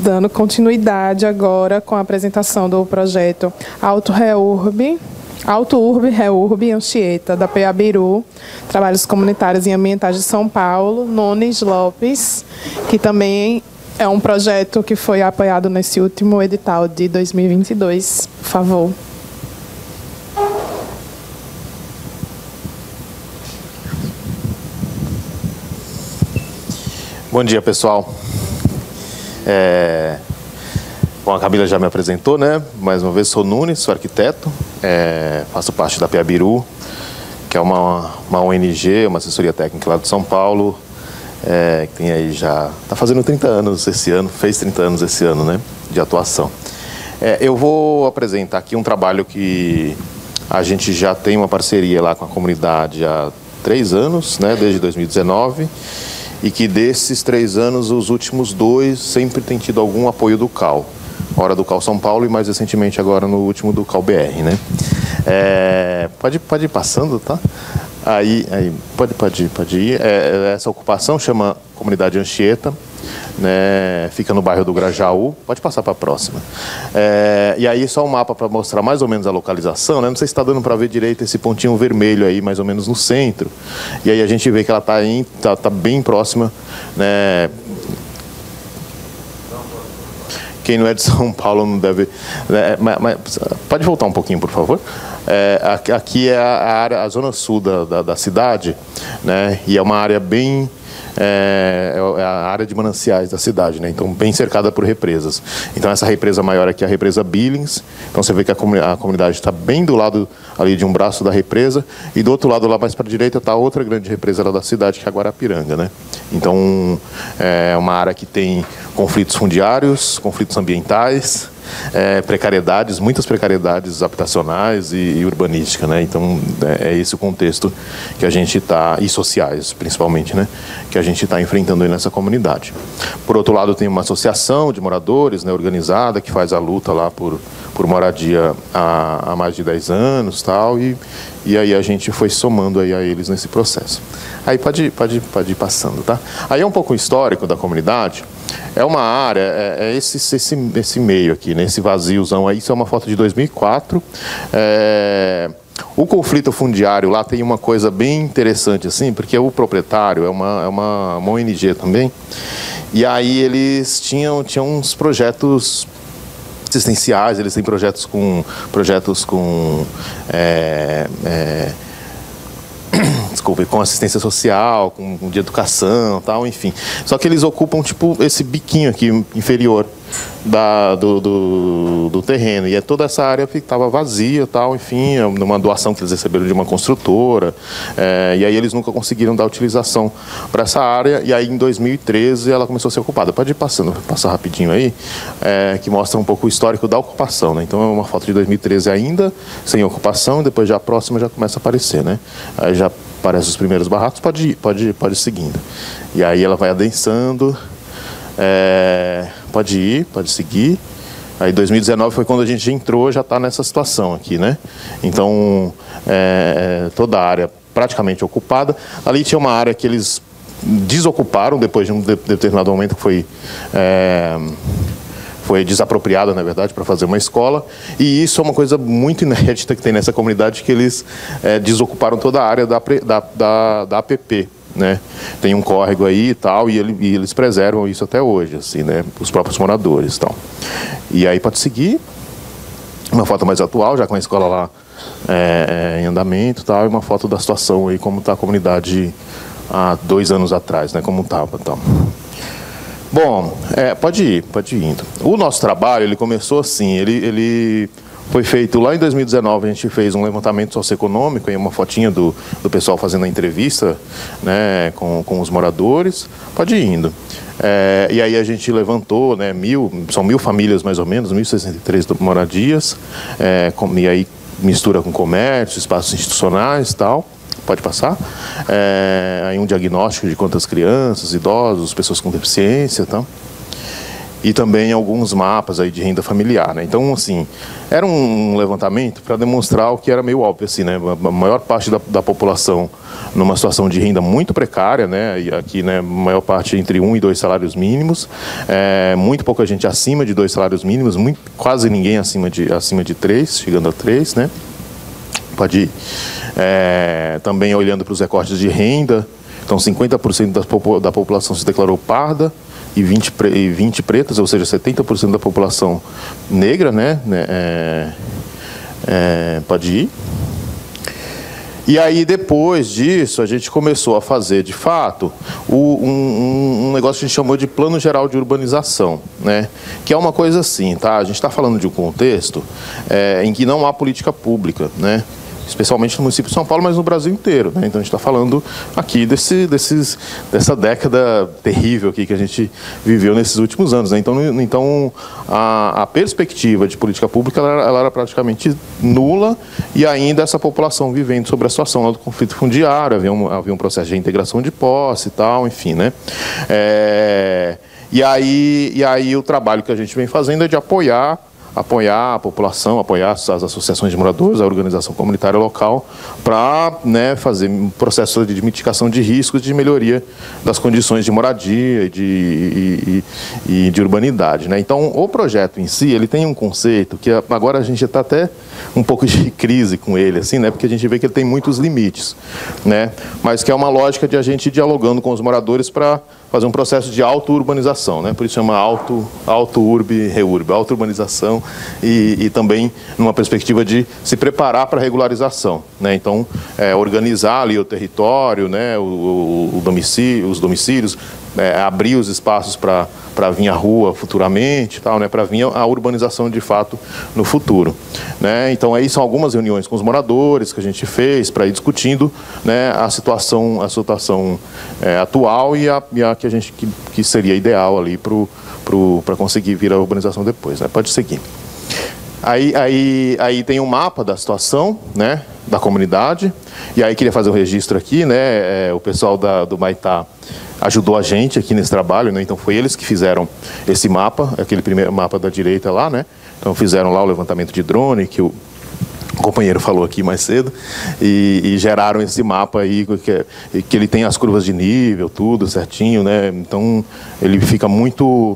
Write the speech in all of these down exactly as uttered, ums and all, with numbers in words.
dando continuidade agora com a apresentação do projeto Auto Reurb, Auto Urb Reurb Anchieta, da P A Biru, Trabalhos Comunitários e Ambientais de São Paulo, Nunes Lopes, que também é um projeto que foi apoiado nesse último edital de dois mil e vinte e dois. Por favor. Bom dia, pessoal. É... Bom, a Camila já me apresentou, né? Mais uma vez, sou Nunes, sou arquiteto, é... faço parte da P A Biru, que é uma, uma O N G, uma assessoria técnica lá de São Paulo, é... que tem aí já... Está fazendo trinta anos esse ano, fez trinta anos esse ano, né? De atuação. É, eu vou apresentar aqui um trabalho que a gente já tem uma parceria lá com a comunidade há três anos, né? Desde dois mil e dezenove. E que desses três anos, os últimos dois sempre tem tido algum apoio do C A U. Hora do C A U São Paulo e mais recentemente agora no último do C A U B R, né? É, pode, pode ir passando, tá? Aí, aí pode, pode, pode ir. É, essa ocupação chama Comunidade Anchieta, né? Fica no bairro do Grajaú. Pode passar para a próxima. É, e aí só um mapa para mostrar mais ou menos a localização, né? Não sei se está dando para ver direito esse pontinho vermelho aí, mais ou menos no centro. E aí a gente vê que ela está tá, tá bem próxima, né? Quem não é de São Paulo não deve... Né? Mas, mas, pode voltar um pouquinho, por favor? É, aqui é a, área, a zona sul da, da, da cidade, né? E é uma área bem... É, é a área de mananciais da cidade, né? Então bem cercada por represas. Então essa represa maior aqui é a represa Billings. Então você vê que a, comu a comunidade está bem do lado ali de um braço da represa e do outro lado lá mais para a direita está outra grande represa lá da cidade, que é a Guarapiranga, né? Então é uma área que tem conflitos fundiários, conflitos ambientais, é, precariedades, muitas precariedades habitacionais e, e urbanística, né? Então é, é esse o contexto que a gente está, e sociais principalmente, né? Que a gente está enfrentando aí nessa comunidade. Por outro lado, tem uma associação de moradores, né, organizada, que faz a luta lá por, por moradia há, há mais de dez anos, tal, e, e aí a gente foi somando aí a eles nesse processo. Aí pode, pode, pode ir passando, tá? Aí é um pouco histórico da comunidade. É uma área, é, é esse, esse, esse meio aqui, né, esse vaziozão aí. Isso é uma foto de dois mil e quatro. É... O conflito fundiário lá tem uma coisa bem interessante, assim, porque o proprietário é uma, é uma, uma O N G também, e aí eles tinham, tinham uns projetos assistenciais, eles têm projetos com, projetos com é, é, desculpe, com assistência social, com, com de educação, tal, enfim. Só que eles ocupam tipo esse biquinho aqui inferior da, do, do, do terreno, e é toda essa área que estava vazia, tal, enfim, uma doação que eles receberam de uma construtora, é, e aí eles nunca conseguiram dar utilização para essa área, e aí em dois mil e treze ela começou a ser ocupada. Pode ir passando, passar rapidinho aí, é, que mostra um pouco o histórico da ocupação, né? Então é uma foto de dois mil e treze ainda, sem ocupação, depois já a próxima já começa a aparecer, né? Aí já aparecem os primeiros barracos, pode ir, pode ir, pode ir seguindo. E aí ela vai adensando. É, pode ir, pode seguir. Aí dois mil e dezenove foi quando a gente entrou, já está nessa situação aqui, né? Então, é, toda a área praticamente ocupada. Ali tinha uma área que eles desocuparam depois de um determinado momento que foi... É, foi desapropriada, na verdade, para fazer uma escola, e isso é uma coisa muito inédita que tem nessa comunidade, que eles é, desocuparam toda a área da, da, da, da A P P, né? Tem um córrego aí e tal, e, ele, e eles preservam isso até hoje, assim, né? Os próprios moradores e tal. E aí pode seguir, uma foto mais atual, já com a escola lá é, em andamento e tal, e uma foto da situação aí, como está a comunidade há dois anos atrás, né? Como estava e tal. Bom, é, pode ir, pode ir indo. O nosso trabalho, ele começou assim, ele, ele foi feito lá em dois mil e dezenove, a gente fez um levantamento socioeconômico, aí uma fotinha do, do pessoal fazendo a entrevista, né, com, com os moradores. Pode ir indo. É, e aí a gente levantou, né, mil, são mil famílias mais ou menos, mil e sessenta e três moradias, é, com, e aí mistura com comércio, espaços institucionais e tal. Pode passar. É, aí um diagnóstico de quantas crianças, idosos, pessoas com deficiência e tal. e também alguns mapas aí de renda familiar, né? Então, assim, era um levantamento para demonstrar o que era meio óbvio, assim, né? A maior parte da, da população numa situação de renda muito precária, né? E aqui, né, a maior parte entre um e dois salários mínimos, é, muito pouca gente acima de dois salários mínimos, muito, quase ninguém acima de, acima de três, chegando a três, né? Pode ir. É, também olhando para os recortes de renda, então cinquenta por cento da, da população se declarou parda, e vinte, e vinte pretas, ou seja, setenta por cento da população negra, né? É, é, pode ir. E aí, depois disso, a gente começou a fazer, de fato, o, um, um negócio que a gente chamou de Plano Geral de Urbanização, né? Que é uma coisa assim, tá? A gente está falando de um contexto é, em que não há política pública, né? Especialmente no município de São Paulo, mas no Brasil inteiro, né? Então a gente está falando aqui desse, desses, dessa década terrível aqui que a gente viveu nesses últimos anos, né? Então, então a, a perspectiva de política pública ela, ela era praticamente nula, e ainda essa população vivendo sobre a situação lá do conflito fundiário, havia um, havia um processo de integração de posse e tal, enfim, né? É, e, aí, e aí o trabalho que a gente vem fazendo é de apoiar apoiar a população, apoiar as associações de moradores, a organização comunitária local, para, né, fazer um processo de mitigação de riscos, de melhoria das condições de moradia e de, e, e, e de urbanidade, né? Então, o projeto em si, ele tem um conceito que agora a gente está até um pouco de crise com ele, assim, né? Porque a gente vê que ele tem muitos limites, né? Mas que é uma lógica de a gente ir dialogando com os moradores para fazer um processo de auto-urbanização, né? Por isso chama auto, auto-urbe, reurbe, auto-urbanização e, e também numa perspectiva de se preparar para a regularização, né? Então, é, organizar ali o território, né? o, o, o domicílio, os domicílios, é, abrir os espaços para para vir à rua futuramente, tal, né? Para vir a urbanização de fato no futuro, né? Então aí são algumas reuniões com os moradores que a gente fez para ir discutindo, né, a situação, a situação é, atual e a, e a que a gente que, que seria ideal ali para conseguir vir a urbanização depois, né? Pode seguir. Aí, aí, aí tem um mapa da situação, né, da comunidade, e aí queria fazer um registro aqui, né, é, o pessoal da, do Maitá ajudou a gente aqui nesse trabalho, né? Então foi eles que fizeram esse mapa, aquele primeiro mapa da direita lá, né? Então fizeram lá o levantamento de drone, que o companheiro falou aqui mais cedo, e, e geraram esse mapa aí, que, que ele tem as curvas de nível, tudo certinho, né? Então ele fica muito...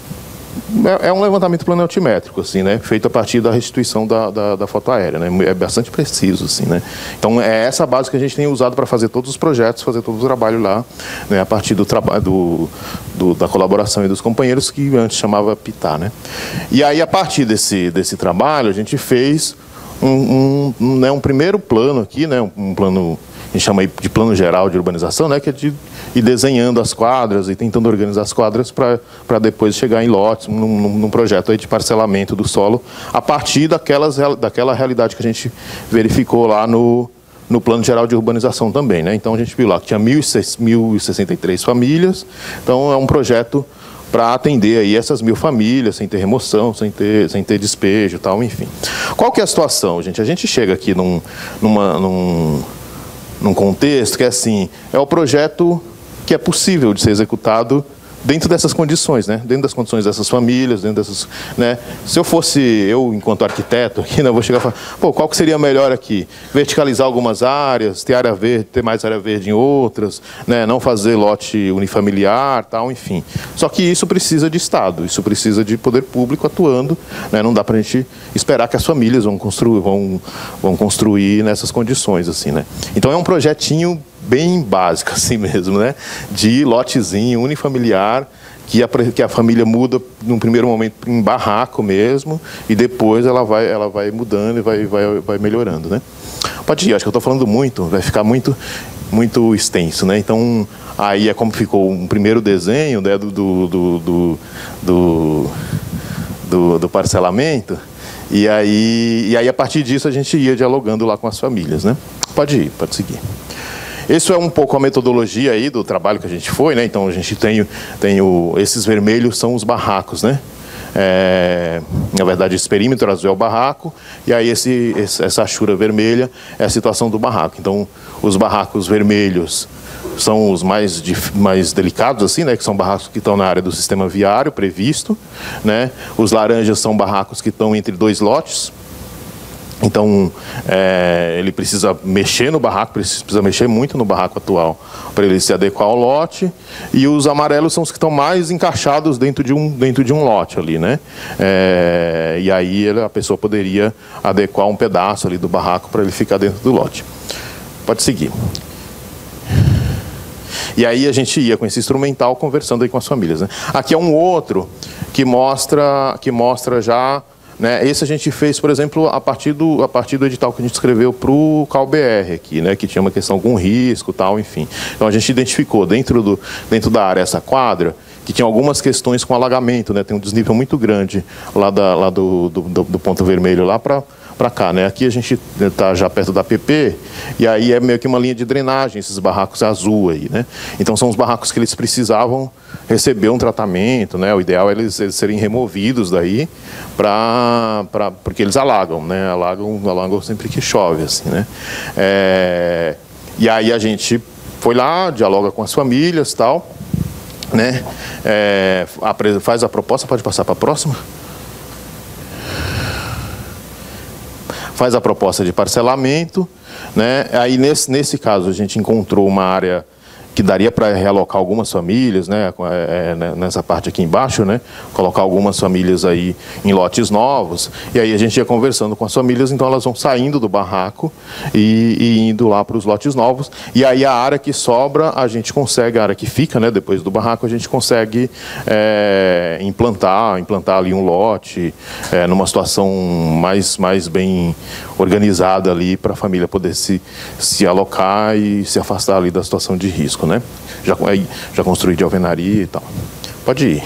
É, é um levantamento planimétrico, assim, né? Feito a partir da restituição da, da, da foto aérea, né? É bastante preciso, assim, né? Então é essa base que a gente tem usado para fazer todos os projetos, fazer todo o trabalho lá, né? A partir do trabalho do, do, da colaboração e dos companheiros, que antes chamava PITAR, né? E aí, a partir desse, desse trabalho, a gente fez um, um, um, né, um primeiro plano aqui, né? Um, um plano... a gente chama de plano geral de urbanização, né, que é de ir desenhando as quadras e tentando organizar as quadras para depois chegar em lotes, num, num projeto aí de parcelamento do solo, a partir daquelas, daquela realidade que a gente verificou lá no, no plano geral de urbanização também, né? Então a gente viu lá que tinha mil e sessenta e três famílias, então é um projeto para atender aí essas mil famílias, sem ter remoção, sem ter, sem ter despejo e tal, enfim. Qual que é a situação, gente? A gente chega aqui num, numa... num, num contexto que é assim, é o projeto que é possível de ser executado dentro dessas condições, né? Dentro das condições dessas famílias, dentro dessas, né? Se eu fosse, eu enquanto arquiteto aqui, né, eu vou chegar e falar, pô, qual que seria melhor aqui? Verticalizar algumas áreas, ter área verde, ter mais área verde em outras, né? Não fazer lote unifamiliar, tal, enfim. Só que isso precisa de Estado, isso precisa de poder público atuando, né? Não dá para a gente esperar que as famílias vão construir, vão, vão construir nessas condições, assim, né? Então é um projetinho bem básico, assim mesmo, né? De lotezinho unifamiliar, que a, que a família muda num primeiro momento em barraco mesmo, e depois ela vai, ela vai mudando e vai, vai, vai melhorando, né? Pode ir, acho que eu estou falando muito, vai ficar muito, muito extenso, né? Então, aí é como ficou um primeiro desenho, né, do, do, do, do, do, do, do parcelamento, e aí, e aí a partir disso a gente ia dialogando lá com as famílias, né? Pode ir, pode seguir. Isso é um pouco a metodologia aí do trabalho que a gente foi, né? Então a gente tem, tem o, esses vermelhos são os barracos, né? É, na verdade, esse perímetro azul é o barraco, e aí esse, essa achura vermelha é a situação do barraco. Então, os barracos vermelhos são os mais, mais delicados, assim, né, que são barracos que estão na área do sistema viário previsto, né? Os laranjas são barracos que estão entre dois lotes. Então, é, ele precisa mexer no barraco, precisa mexer muito no barraco atual para ele se adequar ao lote. E os amarelos são os que estão mais encaixados dentro de um, dentro de um lote ali, né? É, e aí a pessoa poderia adequar um pedaço ali do barraco para ele ficar dentro do lote. Pode seguir. E aí a gente ia com esse instrumental conversando aí com as famílias, né? Aqui é um outro que mostra, que mostra já... Né? Esse a gente fez, por exemplo, a partir do, a partir do edital que a gente escreveu para o C A U B R aqui, né? Que tinha uma questão com risco, tal, enfim. Então a gente identificou dentro, do, dentro da área essa quadra que tinha algumas questões com alagamento, né? Tem um desnível muito grande lá, da, lá do, do, do ponto vermelho lá para para cá, né? Aqui a gente está já perto da P P e aí é meio que uma linha de drenagem, esses barracos azul aí, né? Então são os barracos que eles precisavam receber um tratamento, né? O ideal é eles, eles serem removidos daí para para porque eles alagam, né? Alagam, alagam sempre que chove, assim, né? É, e aí a gente foi lá, dialoga com as famílias, tal, né? É, faz a proposta, pode passar para a próxima. Faz a proposta de parcelamento, né? Aí nesse, nesse caso a gente encontrou uma área que daria para realocar algumas famílias, né? É, nessa parte aqui embaixo, né? Colocar algumas famílias aí em lotes novos, e aí a gente ia conversando com as famílias, então elas vão saindo do barraco e, e indo lá para os lotes novos, e aí a área que sobra, a gente consegue, a área que fica, né? Depois do barraco, a gente consegue é, implantar, implantar ali um lote, é, numa situação mais, mais bem organizada ali, para a família poder se, se alocar e se afastar ali da situação de risco, né? Já, já construí de alvenaria e tal. Pode ir.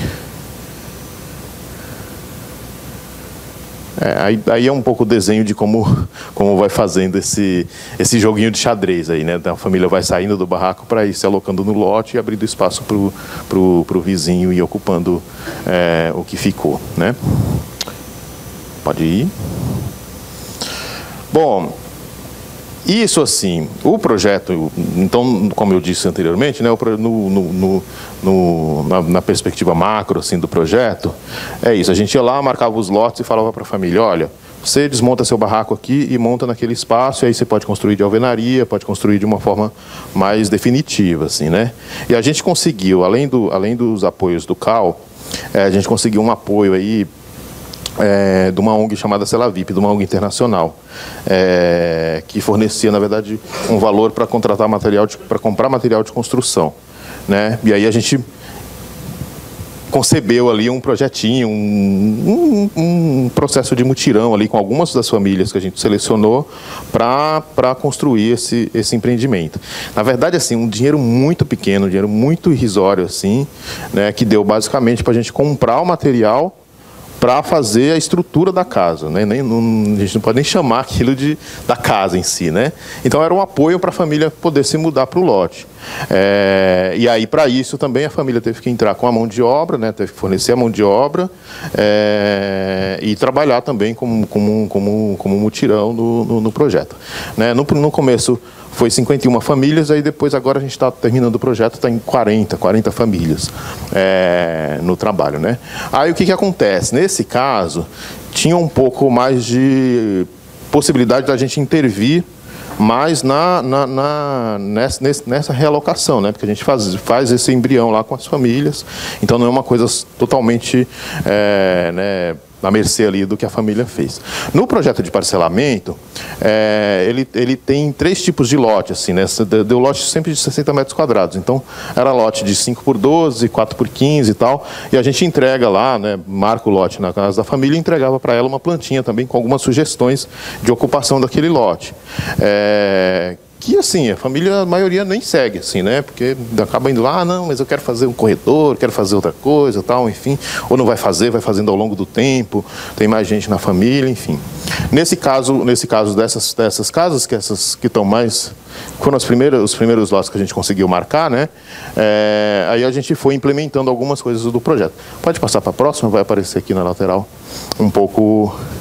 É, aí, aí é um pouco o desenho de como, como vai fazendo esse, esse joguinho de xadrez aí, né? Então, a família vai saindo do barraco para ir se alocando no lote e abrindo espaço para o pro, pro vizinho e ocupando é, o que ficou, né? Pode ir. Bom, isso assim, o projeto, então, como eu disse anteriormente, né, no, no, no, no, na, na perspectiva macro assim, do projeto, é isso, a gente ia lá, marcava os lotes e falava para a família, olha, você desmonta seu barraco aqui e monta naquele espaço, e aí você pode construir de alvenaria, pode construir de uma forma mais definitiva, assim, né? E a gente conseguiu, além, do, além dos apoios do C A U, é, a gente conseguiu um apoio aí, É, de uma O N G chamada Celavip, de uma O N G internacional, é, que fornecia, na verdade, um valor para contratar material, para comprar material de construção, né? E aí a gente concebeu ali um projetinho, um, um, um processo de mutirão ali com algumas das famílias que a gente selecionou para para construir esse, esse empreendimento. Na verdade, assim, um dinheiro muito pequeno, um dinheiro muito irrisório, assim, né, que deu basicamente para a gente comprar o material para fazer a estrutura da casa, né? Nem, não, a gente não pode nem chamar aquilo de, da casa em si, né? Então era um apoio para a família poder se mudar para o lote. É, e aí, para isso, também a família teve que entrar com a mão de obra, né? Teve que fornecer a mão de obra é, e trabalhar também como, como, como, como mutirão no, no, no projeto. Né? No, no começo foi cinquenta e uma famílias, aí depois agora a gente está terminando o projeto, está em quarenta, quarenta famílias é, no trabalho, né? Aí o que que acontece? Nesse caso, tinha um pouco mais de possibilidade da gente intervir mais na, na, na, nessa, nessa realocação, né? Porque a gente faz, faz esse embrião lá com as famílias, então não é uma coisa totalmente é, né, à mercê ali do que a família fez. No projeto de parcelamento, é, ele, ele tem três tipos de lote, assim, né? Deu lote sempre de sessenta metros quadrados, então era lote de cinco por doze, quatro por quinze e tal, e a gente entrega lá, né, marca o lote na casa da família e entregava para ela uma plantinha também com algumas sugestões de ocupação daquele lote. É, que assim, a família, a maioria nem segue, assim, né? Porque acaba indo lá, ah, não, mas eu quero fazer um corredor, quero fazer outra coisa, tal, enfim. Ou não vai fazer, vai fazendo ao longo do tempo, tem mais gente na família, enfim. Nesse caso, nesse caso dessas, dessas casas, que essas que estão mais... Foram os primeiros, os primeiros lotes que a gente conseguiu marcar, né? É, aí a gente foi implementando algumas coisas do projeto. Pode passar para a próxima, vai aparecer aqui na lateral um pouco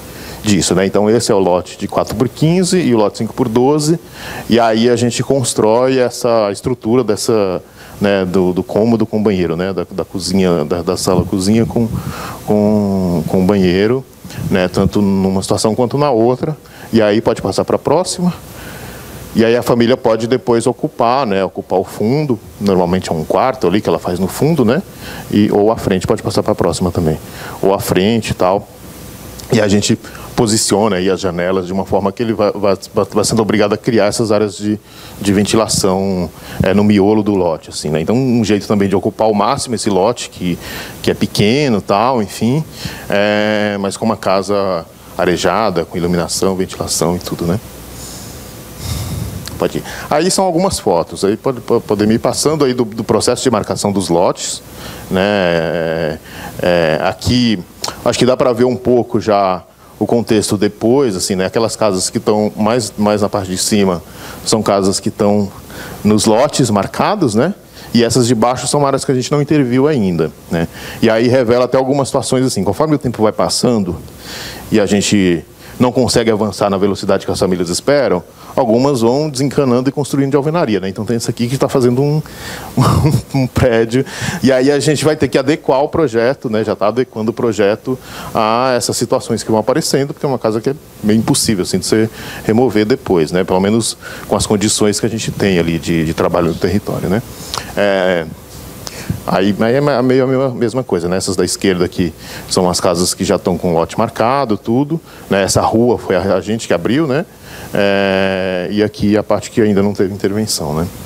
disso, né? Então esse é o lote de quatro por quinze e o lote cinco por doze, e aí a gente constrói essa estrutura dessa, né, do, do cômodo com banheiro, né, da, da cozinha, da, da sala cozinha com, com, com banheiro, né, tanto numa situação quanto na outra, e aí pode passar para a próxima. E aí a família pode depois ocupar, né, ocupar o fundo, normalmente é um quarto ali que ela faz no fundo, né, e, ou a frente, pode passar para a próxima também, ou a frente e tal. E a gente posiciona aí as janelas de uma forma que ele vai, vai, vai sendo obrigado a criar essas áreas de, de ventilação é, no miolo do lote, assim, né. Então um jeito também de ocupar ao máximo esse lote, que, que é pequeno, tal, enfim, é, mas com uma casa arejada, com iluminação, ventilação e tudo, né. Pode ir. Aí são algumas fotos, aí pode, pode me ir passando aí do, do processo de marcação dos lotes, né? É, é, aqui, acho que dá para ver um pouco já o contexto depois, assim, né? Aquelas casas que estão mais, mais na parte de cima são casas que estão nos lotes marcados, né? E essas de baixo são áreas que a gente não interviu ainda, né? E aí revela até algumas situações assim, conforme o tempo vai passando e a gente não consegue avançar na velocidade que as famílias esperam, algumas vão desencanando e construindo de alvenaria, né? Então tem esse aqui que está fazendo um, um, um prédio, e aí a gente vai ter que adequar o projeto, né? Já está adequando o projeto a essas situações que vão aparecendo, porque é uma casa que é meio impossível assim, de você remover depois, né? Pelo menos com as condições que a gente tem ali de, de trabalho no território, né? É... Aí, aí é meio a mesma, mesma coisa, né? Essas da esquerda aqui são as casas que já estão com lote marcado, tudo, né? Essa rua foi a gente que abriu, né? É, e aqui a parte que ainda não teve intervenção, né?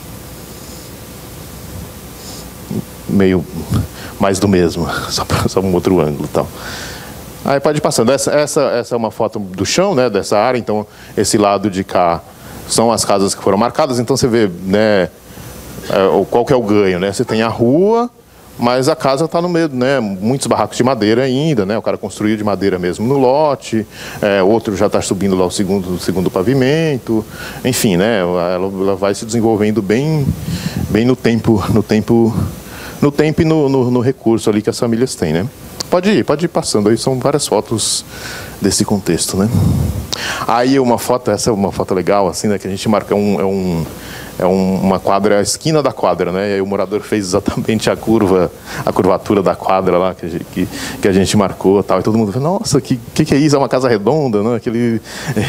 Meio mais do mesmo, só, só um outro ângulo e tal. Aí pode ir passando. Essa, essa, essa é uma foto do chão, né? Dessa área, então esse lado de cá são as casas que foram marcadas, então você vê, né? Qual que é o ganho, né? Você tem a rua, mas a casa está no meio, né? Muitos barracos de madeira ainda, né? O cara construiu de madeira mesmo no lote, é, outro já está subindo lá o segundo, o segundo pavimento, enfim, né? Ela, ela vai se desenvolvendo bem, bem no tempo, no tempo, no tempo e no, no, no recurso ali que as famílias têm, né? Pode ir, pode ir passando aí, são várias fotos desse contexto, né? Aí uma foto, essa é uma foto legal, assim, né? Que a gente marca um, é um É uma quadra, a esquina da quadra, né? E aí o morador fez exatamente a curva, a curvatura da quadra lá que a gente, que, que a gente marcou, tal. E todo mundo falou, nossa, que, que que é isso? É uma casa redonda, né? Que ele,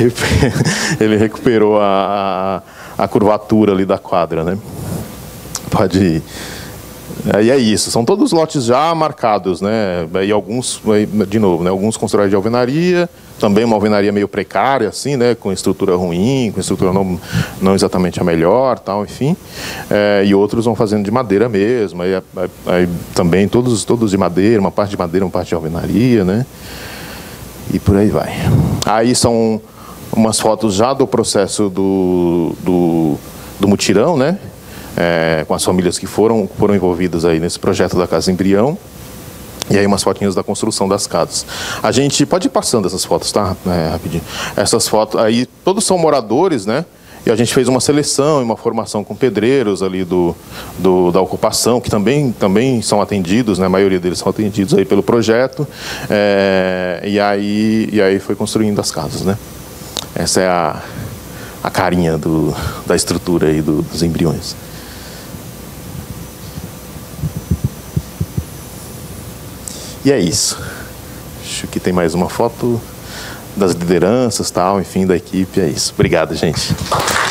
ele recuperou a, a, a curvatura ali da quadra, né? Pode ir. E é isso, são todos lotes já marcados, né? E alguns, de novo, né? Alguns construídos de alvenaria, também uma alvenaria meio precária, assim, né? Com estrutura ruim, com estrutura não, não exatamente a melhor, tal, enfim. É, e outros vão fazendo de madeira mesmo, aí, aí, aí também todos, todos de madeira, uma parte de madeira, uma parte de alvenaria, né? E por aí vai. Aí são umas fotos já do processo do, do, do mutirão, né? É, com as famílias que foram, foram envolvidas aí nesse projeto da Casa Embrião. E aí umas fotinhas da construção das casas. A gente pode ir passando essas fotos, tá? É, rapidinho. Essas fotos aí, todos são moradores, né? E a gente fez uma seleção e uma formação com pedreiros ali do, do, da ocupação, que também, também são atendidos, né? A maioria deles são atendidos aí pelo projeto. É, e, aí, e aí foi construindo as casas, né? Essa é a, a carinha do, da estrutura aí do, dos embriões. E é isso. Acho que tem mais uma foto das lideranças, tal, enfim, da equipe. É isso. Obrigado, gente.